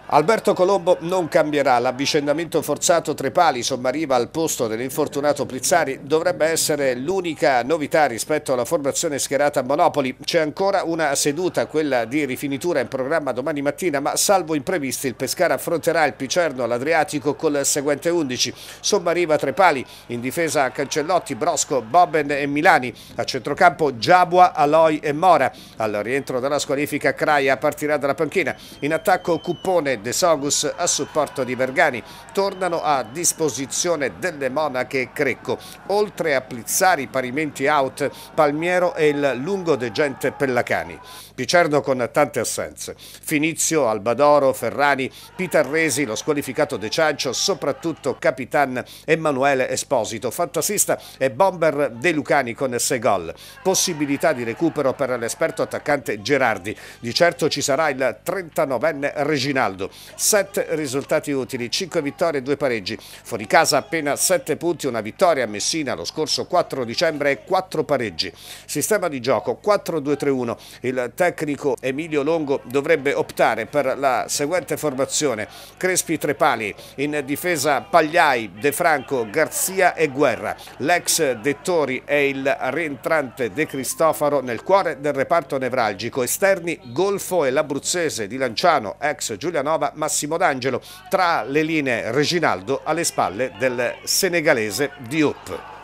Alberto Colombo non cambierà, l'avvicendamento forzato Trepali Sommariva al posto dell'infortunato Plizzari dovrebbe essere l'unica novità rispetto alla formazione schierata a Monopoli. C'è ancora una seduta, quella di rifinitura in programma domani mattina, ma salvo imprevisti il Pescara affronterà il Picerno all'Adriatico col seguente 11: Sommariva, Trepali, in difesa Cancellotti, Brosco, Boben e Milani, a centrocampo Giabua, Aloi e Mora. Al rientro dalla squalifica Craia partirà dalla panchina, in attacco Cuppone, De Sogus a supporto di Vergani. Tornano a disposizione delle Monache Crecco. Oltre a Plizzari, parimenti out, Palmiero e il lungodegente Pellacani. Picerno con tante assenze: Finizio, Albadoro, Ferrani, Pitarresi, lo squalificato De Ciancio, soprattutto Capitan Emanuele Esposito, fantasista, e bomber De Lucani con 6 gol. Possibilità di recupero per l'esperto attaccante Gerardi. Di certo ci sarà il 39enne Reginaldo. 7 risultati utili, 5 vittorie e 2 pareggi. Fuori casa appena 7 punti, una vittoria a Messina lo scorso 4 dicembre e 4 pareggi. Sistema di gioco 4-2-3-1. Il tecnico Emilio Longo dovrebbe optare per la seguente formazione: Crespi, Trepali, in difesa Pagliai, De Franco, Garzia e Guerra. L'ex Dettori e il rientrante De Cristofaro nel cuore del reparto nevralgico. Esterni Golfo e l'abruzzese di Lanciano, ex Giulianova, Massimo D'Angelo. Tra le linee Reginaldo, alle spalle del senegalese Diop.